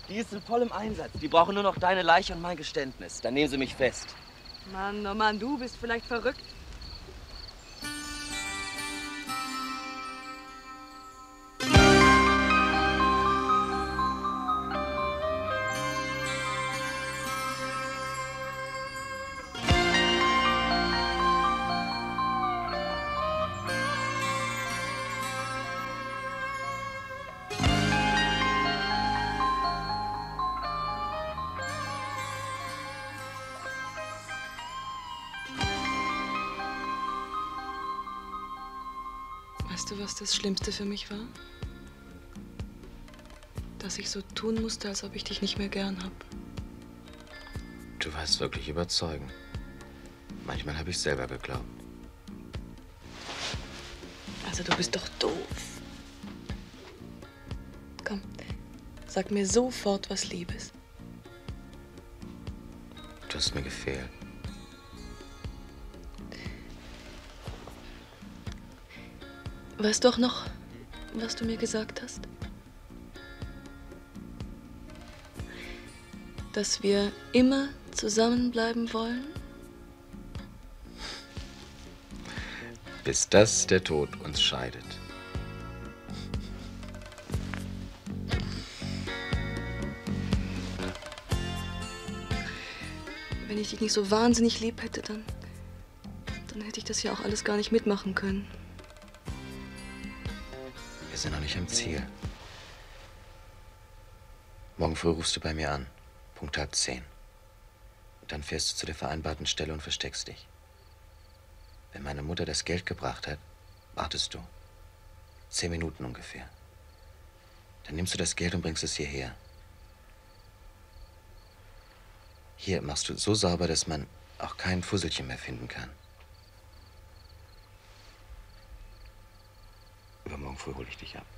Die ist in vollem Einsatz. Die brauchen nur noch deine Leiche und mein Geständnis. Dann nehmen sie mich fest. Mann, oh Mann, du bist vielleicht verrückt. Weißt du, was das Schlimmste für mich war? Dass ich so tun musste, als ob ich dich nicht mehr gern hab. Du warst wirklich überzeugend. Manchmal habe ich selber geglaubt. Also du bist doch doof. Komm, sag mir sofort, was lieb ist. Du hast mir gefehlt. Weißt du auch noch, was du mir gesagt hast? Dass wir immer zusammenbleiben wollen? Bis das der Tod uns scheidet. Wenn ich dich nicht so wahnsinnig lieb hätte, dann hätte ich das ja auch alles gar nicht mitmachen können. Wir sind noch nicht am Ziel. Morgen früh rufst du bei mir an. Punkt 9:30. Dann fährst du zu der vereinbarten Stelle und versteckst dich. Wenn meine Mutter das Geld gebracht hat, wartest du. 10 Minuten ungefähr. Dann nimmst du das Geld und bringst es hierher. Hier machst du so sauber, dass man auch kein Fusselchen mehr finden kann. Übermorgen früh hole ich dich ab.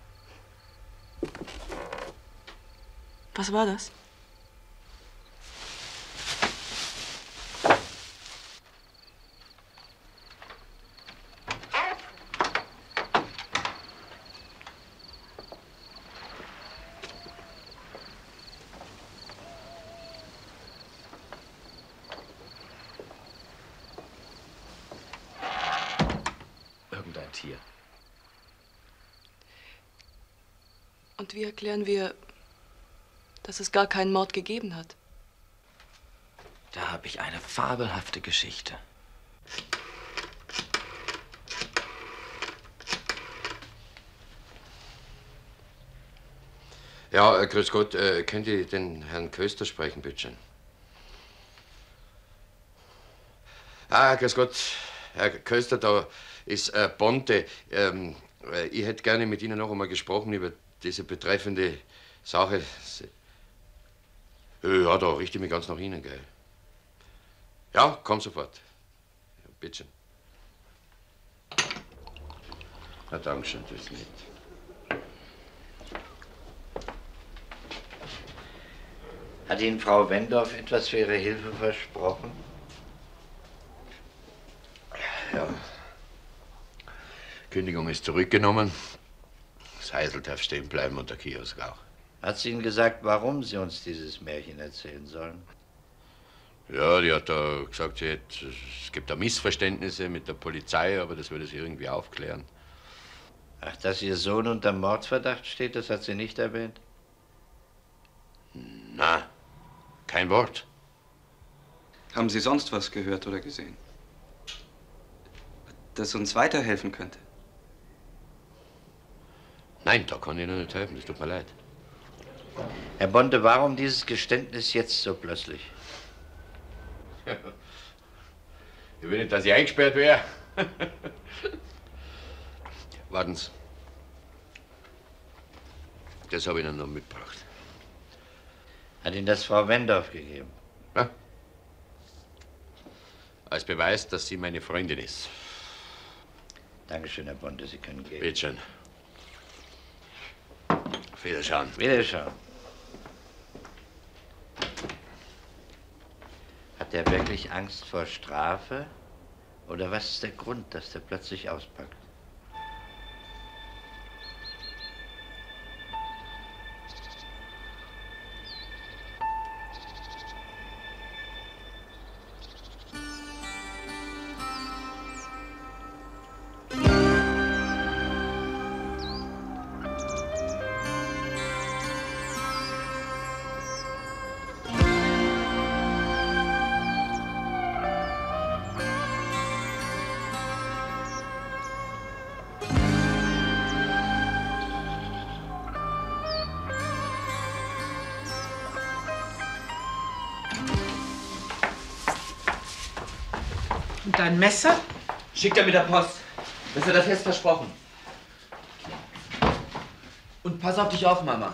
Was war das? Irgendein Tier. Und wie erklären wir, dass es gar keinen Mord gegeben hat? Da habe ich eine fabelhafte Geschichte. Ja, grüß Gott, könnt ihr den Herrn Köster sprechen, bitte schön? Ah, grüß Gott, Herr Köster, da ist Bonte. Ich hätte gerne mit Ihnen noch einmal gesprochen über diese betreffende Sache. Ja, da richte ich mich ganz nach Ihnen, gell? Ja, komm sofort. Ja, bitte schön. Ja, Dankeschön, das ist nett. Hat Ihnen Frau Wendorf etwas für Ihre Hilfe versprochen? Ja. Kündigung ist zurückgenommen. Das Heisel darf stehen bleiben und der Kiosk auch. Hat sie Ihnen gesagt, warum Sie uns dieses Märchen erzählen sollen? Ja, die hat da gesagt, es gibt da Missverständnisse mit der Polizei, aber das würde sie irgendwie aufklären. Ach, dass Ihr Sohn unter Mordverdacht steht, das hat sie nicht erwähnt? Na, kein Wort. Haben Sie sonst was gehört oder gesehen, das uns weiterhelfen könnte? Nein, da kann ich Ihnen nicht helfen, das tut mir leid. Herr Bonte, warum dieses Geständnis jetzt so plötzlich? Ich will nicht, dass ich eingesperrt wäre. Warten Sie. Das habe ich Ihnen noch mitgebracht. Hat Ihnen das Frau Wendorf gegeben? Ja. Als Beweis, dass sie meine Freundin ist. Dankeschön, Herr Bonte, Sie können gehen. Bitte schön. Auf Wiederschauen. Wiederschauen. Hat er wirklich Angst vor Strafe? Oder was ist der Grund, dass der plötzlich auspackt? Und dein Messer? Schickt er mit der Post. Das hat er fest versprochen. Und pass auf dich auf, Mama.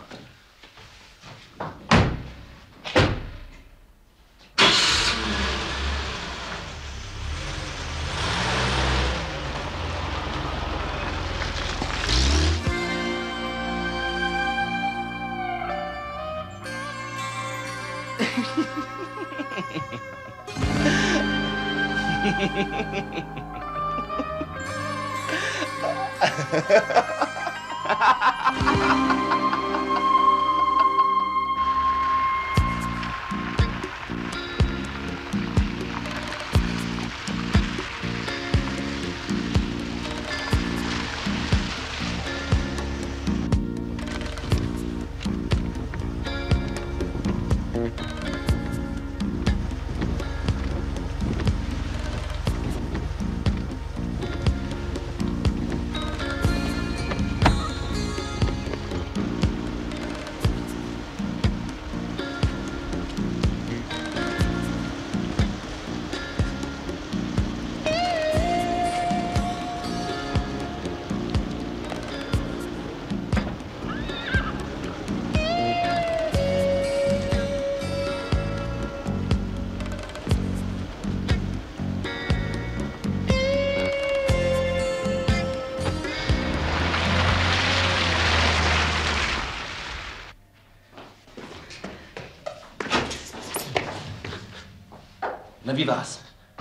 Na, wie war's?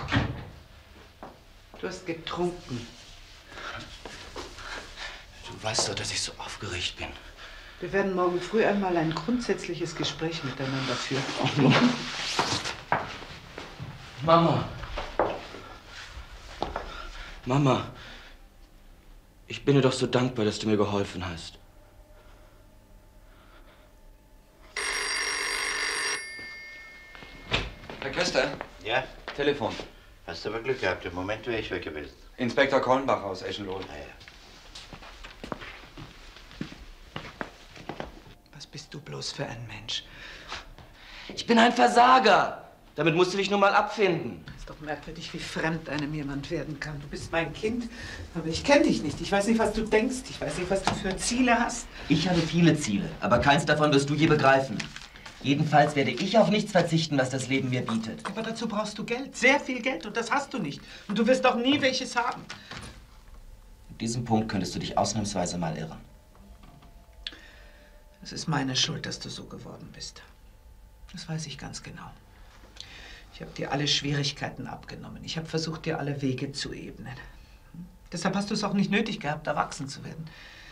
Du hast getrunken. Du weißt doch, dass ich so aufgeregt bin. Wir werden morgen früh einmal ein grundsätzliches Gespräch miteinander führen. Mama. Mama. Ich bin dir doch so dankbar, dass du mir geholfen hast. Herr Köster? Ja? Telefon. Hast du aber Glück gehabt. Im Moment wäre ich weg gewesen. Inspektor Kornbach aus Eschenlohe. Was bist du bloß für ein Mensch? Ich bin ein Versager. Damit musst du dich nur mal abfinden. Ist doch merkwürdig, wie fremd einem jemand werden kann. Du bist mein Kind, aber ich kenne dich nicht. Ich weiß nicht, was du denkst. Ich weiß nicht, was du für Ziele hast. Ich habe viele Ziele, aber keins davon wirst du je begreifen. Jedenfalls werde ich auf nichts verzichten, was das Leben mir bietet. Aber dazu brauchst du Geld, sehr viel Geld, und das hast du nicht. Und du wirst auch nie welches haben. In diesem Punkt könntest du dich ausnahmsweise mal irren. Es ist meine Schuld, dass du so geworden bist. Das weiß ich ganz genau. Ich habe dir alle Schwierigkeiten abgenommen. Ich habe versucht, dir alle Wege zu ebnen. Deshalb hast du es auch nicht nötig gehabt, erwachsen zu werden.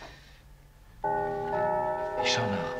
Ich schau nach.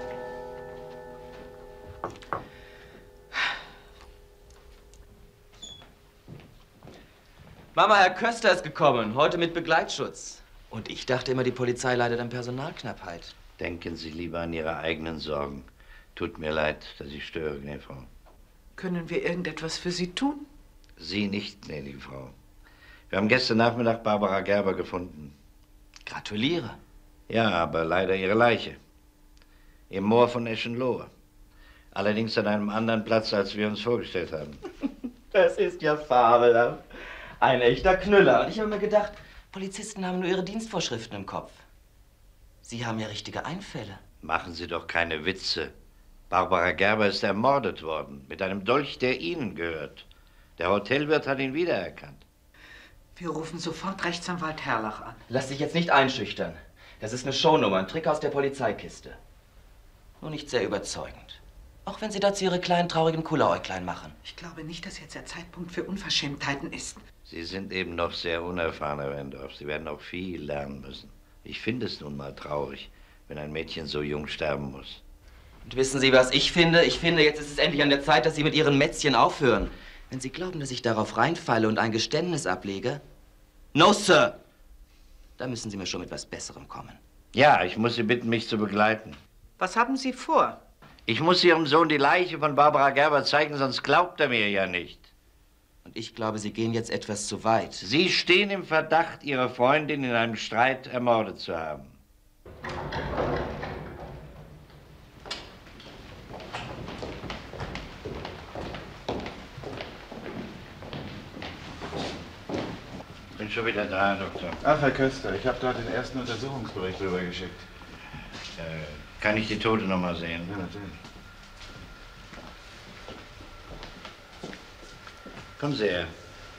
Mama, Herr Köster ist gekommen, heute mit Begleitschutz. Und ich dachte immer, die Polizei leidet an Personalknappheit. Denken Sie lieber an Ihre eigenen Sorgen. Tut mir leid, dass ich störe, gnädige Frau. Können wir irgendetwas für Sie tun? Sie nicht, gnädige Frau. Wir haben gestern Nachmittag Barbara Gerber gefunden. Gratuliere. Ja, aber leider ihre Leiche. Im Moor von Eschenlohe. Allerdings an einem anderen Platz, als wir uns vorgestellt haben. Das ist ja fabelhaft. Ein echter Knüller. Und ich habe mir gedacht, Polizisten haben nur ihre Dienstvorschriften im Kopf. Sie haben ja richtige Einfälle. Machen Sie doch keine Witze. Barbara Gerber ist ermordet worden, mit einem Dolch, der Ihnen gehört. Der Hotelwirt hat ihn wiedererkannt. Wir rufen sofort Rechtsanwalt Herrlach an. Lass dich jetzt nicht einschüchtern. Das ist eine Shownummer, ein Trick aus der Polizeikiste. Nur nicht sehr überzeugend. Auch wenn Sie dazu Ihre kleinen, traurigen Kulleräuglein machen. Ich glaube nicht, dass jetzt der Zeitpunkt für Unverschämtheiten ist. Sie sind eben noch sehr unerfahren, Herr Wendorf. Sie werden auch viel lernen müssen. Ich finde es nun mal traurig, wenn ein Mädchen so jung sterben muss. Und wissen Sie, was ich finde? Ich finde, jetzt ist es endlich an der Zeit, dass Sie mit Ihren Mätzchen aufhören. Wenn Sie glauben, dass ich darauf reinfalle und ein Geständnis ablege... No, Sir! Da müssen Sie mir schon mit was Besserem kommen. Ja, ich muss Sie bitten, mich zu begleiten. Was haben Sie vor? Ich muss Ihrem Sohn die Leiche von Barbara Gerber zeigen, sonst glaubt er mir ja nicht. Und ich glaube, Sie gehen jetzt etwas zu weit. Sie stehen im Verdacht, Ihre Freundin in einem Streit ermordet zu haben. Sind schon wieder da, Herr Doktor. Ach, Herr Köster, ich habe gerade den ersten Untersuchungsbericht rübergeschickt. Kann ich die Tote noch mal sehen? Ja, natürlich. Kommen Sie her.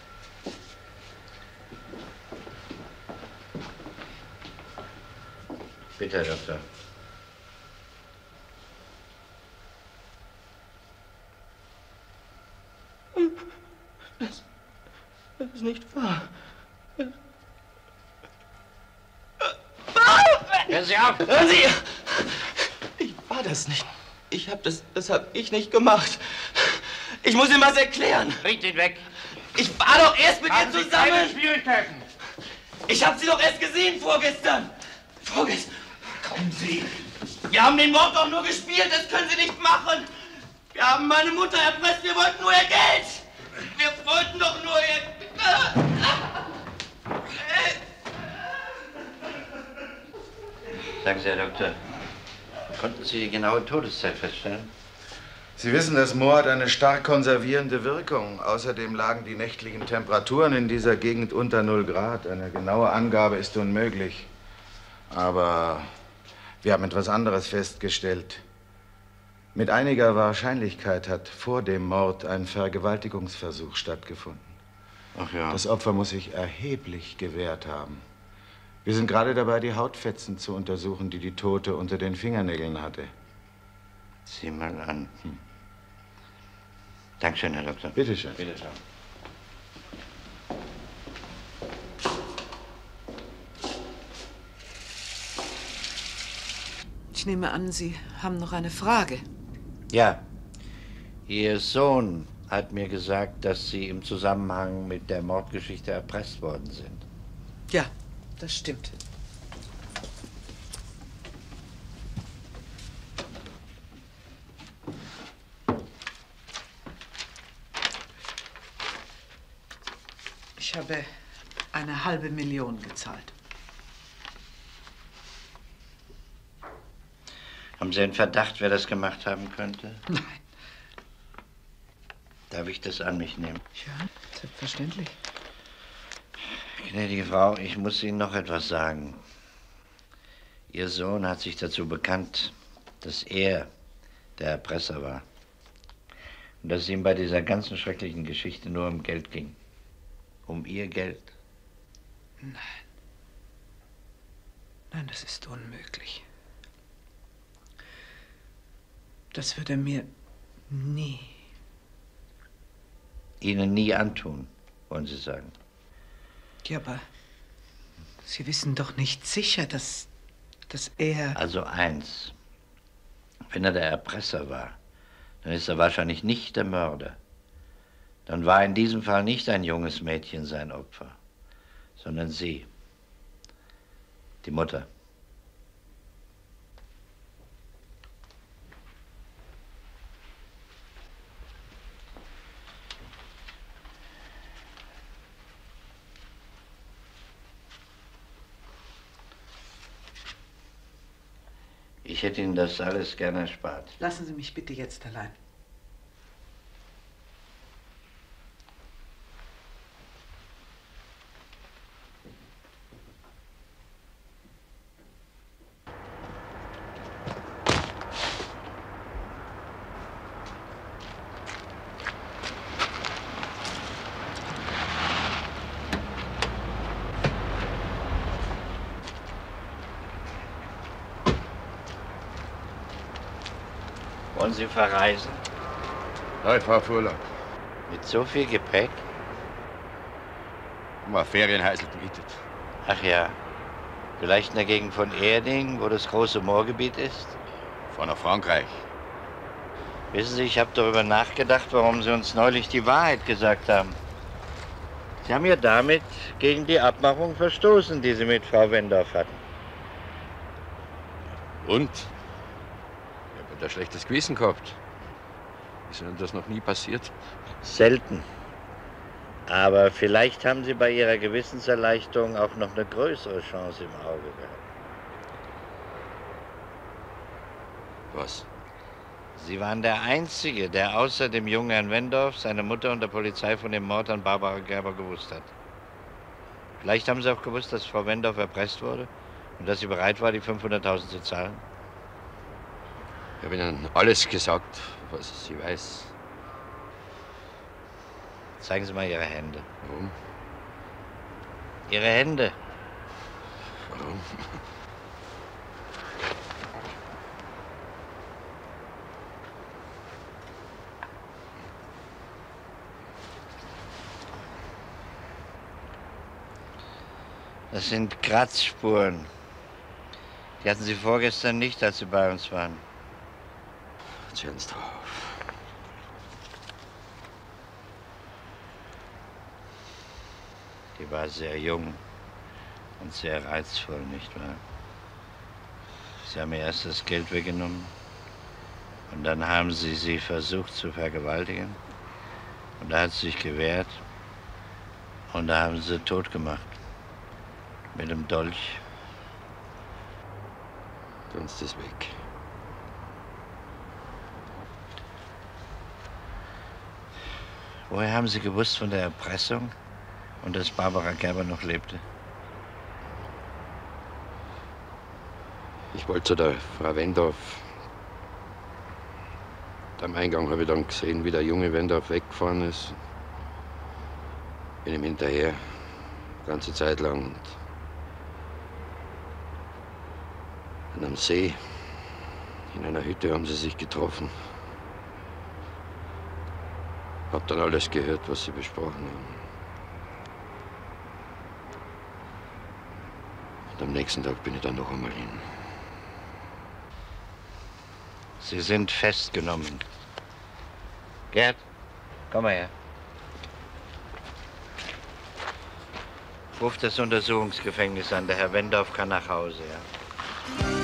Bitte, Herr Doktor. Das ist nicht wahr. Hören Sie auf! Hören Sie! Ich war das nicht. Das hab ich nicht gemacht. Ich muss Ihnen was erklären. Bringt ihn weg. Ich war doch erst mit ihr zusammen. Keine Schwierigkeiten. Ich hab sie doch erst gesehen vorgestern. Vorgestern. Kommen Sie. Wir haben den Mord doch nur gespielt. Das können Sie nicht machen. Wir haben meine Mutter erpresst. Wir wollten nur ihr Geld. Wir wollten doch nur ihr... Sagen Sie, Herr Doktor, konnten Sie die genaue Todeszeit feststellen? Sie wissen, das Moor hat eine stark konservierende Wirkung. Außerdem lagen die nächtlichen Temperaturen in dieser Gegend unter 0 Grad. Eine genaue Angabe ist unmöglich. Aber wir haben etwas anderes festgestellt. Mit einiger Wahrscheinlichkeit hat vor dem Mord ein Vergewaltigungsversuch stattgefunden. Ach ja. Das Opfer muss sich erheblich gewehrt haben. Wir sind gerade dabei, die Hautfetzen zu untersuchen, die die Tote unter den Fingernägeln hatte. Sieh mal an. Dankeschön, Herr Doktor. Bitte schön. Bitte schön. Ich nehme an, Sie haben noch eine Frage. Ja. Ihr Sohn hat mir gesagt, dass Sie im Zusammenhang mit der Mordgeschichte erpresst worden sind. Ja, das stimmt. Ich habe eine $500.000 gezahlt. Haben Sie einen Verdacht, wer das gemacht haben könnte? Nein. Darf ich das an mich nehmen? Ja, selbstverständlich. Gnädige Frau, ich muss Ihnen noch etwas sagen. Ihr Sohn hat sich dazu bekannt, dass er der Erpresser war. Und dass es ihm bei dieser ganzen schrecklichen Geschichte nur um Geld ging. Um Ihr Geld. Nein. Nein, das ist unmöglich. Das würde er mir nie. Ihnen nie antun, wollen Sie sagen? Ja, aber Sie wissen doch nicht sicher, dass er... Also eins. Wenn er der Erpresser war, dann ist er wahrscheinlich nicht der Mörder. Dann war in diesem Fall nicht ein junges Mädchen sein Opfer, sondern Sie, die Mutter. Ich hätte Ihnen das alles gerne erspart. Lassen Sie mich bitte jetzt allein. Wollen Sie verreisen? Ja, ich fahre auf Urlaub. Mit so viel Gepäck? Mal Ferienhäusl gemietet. Ach ja. Vielleicht in der Gegend von Erding, wo das große Moorgebiet ist? Fahr nach Frankreich. Wissen Sie, ich habe darüber nachgedacht, warum Sie uns neulich die Wahrheit gesagt haben. Sie haben ja damit gegen die Abmachung verstoßen, die Sie mit Frau Wendorf hatten. Und? Ich habe ein schlechtes Gewissen gehabt. Ist Ihnen das noch nie passiert? Selten. Aber vielleicht haben Sie bei Ihrer Gewissenserleichterung auch noch eine größere Chance im Auge gehabt. Was? Sie waren der Einzige, der außer dem jungen Herrn Wendorf, seine Mutter und der Polizei von dem Mord an Barbara Gerber gewusst hat. Vielleicht haben Sie auch gewusst, dass Frau Wendorf erpresst wurde und dass sie bereit war, die 500.000 zu zahlen. Ich habe Ihnen alles gesagt, was sie weiß. Zeigen Sie mal Ihre Hände. Warum? Ihre Hände. Warum? Das sind Kratzspuren. Die hatten Sie vorgestern nicht, als Sie bei uns waren. Jetzt hören's drauf. Die war sehr jung und sehr reizvoll, nicht wahr? Sie haben ihr erst das Geld weggenommen und dann haben Sie sie versucht zu vergewaltigen. Und da hat sie sich gewehrt und da haben Sie sie tot gemacht. Mit dem Dolch. Tun Sie das weg. Woher haben Sie gewusst von der Erpressung und dass Barbara Gerber noch lebte? Ich wollte zu der Frau Wendorf. Am Eingang habe ich dann gesehen, wie der junge Wendorf weggefahren ist. Bin ihm hinterher, die ganze Zeit lang. Und am See, in einer Hütte, haben sie sich getroffen. Hab dann alles gehört, was sie besprochen haben. Und am nächsten Tag bin ich dann noch einmal hin. Sie sind festgenommen. Gerd, komm mal her. Ruf das Untersuchungsgefängnis an. Der Herr Wendorf kann nach Hause, ja.